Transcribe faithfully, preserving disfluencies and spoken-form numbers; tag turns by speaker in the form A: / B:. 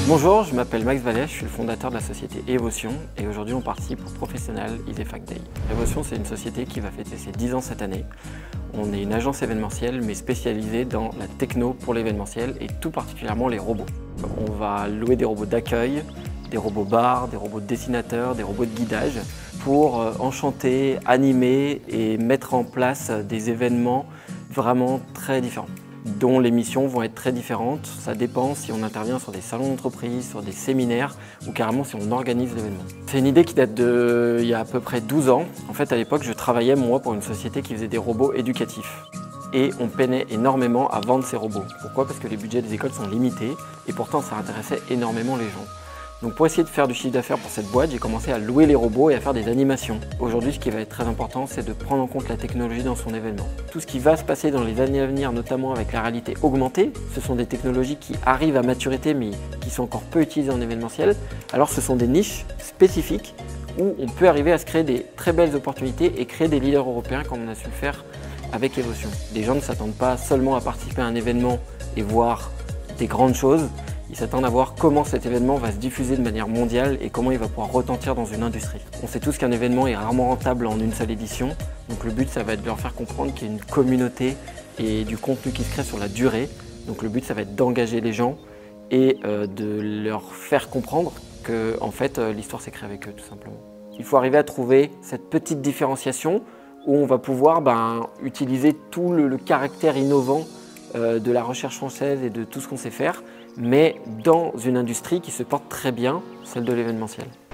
A: Bonjour, je m'appelle Max Vallet, je suis le fondateur de la société Evotion et aujourd'hui on participe au Professional ISEFAC Day. Evotion, c'est une société qui va fêter ses dix ans cette année. On est une agence événementielle mais spécialisée dans la techno pour l'événementiel et tout particulièrement les robots. On va louer des robots d'accueil, des robots bars, des robots dessinateurs, des robots de guidage pour enchanter, animer et mettre en place des événements vraiment très différents, dont les missions vont être très différentes. Ça dépend si on intervient sur des salons d'entreprise, sur des séminaires ou carrément si on organise l'événement. C'est une idée qui date d'il y a à peu près douze ans. En fait, à l'époque, je travaillais moi pour une société qui faisait des robots éducatifs. Et on peinait énormément à vendre ces robots. Pourquoi? Parce que les budgets des écoles sont limités et pourtant ça intéressait énormément les gens. Donc pour essayer de faire du chiffre d'affaires pour cette boîte, j'ai commencé à louer les robots et à faire des animations. Aujourd'hui, ce qui va être très important, c'est de prendre en compte la technologie dans son événement. Tout ce qui va se passer dans les années à venir, notamment avec la réalité augmentée, ce sont des technologies qui arrivent à maturité mais qui sont encore peu utilisées en événementiel. Alors ce sont des niches spécifiques où on peut arriver à se créer des très belles opportunités et créer des leaders européens comme on a su le faire avec Evotion. Les gens ne s'attendent pas seulement à participer à un événement et voir des grandes choses. Ils s'attendent à voir comment cet événement va se diffuser de manière mondiale et comment il va pouvoir retentir dans une industrie. On sait tous qu'un événement est rarement rentable en une seule édition, donc le but ça va être de leur faire comprendre qu'il y a une communauté et du contenu qui se crée sur la durée. Donc le but ça va être d'engager les gens et euh, de leur faire comprendre que en fait euh, l'histoire s'est créée avec eux tout simplement. Il faut arriver à trouver cette petite différenciation où on va pouvoir ben, utiliser tout le, le caractère innovant euh, de la recherche française et de tout ce qu'on sait faire, mais dans une industrie qui se porte très bien, celle de l'événementiel.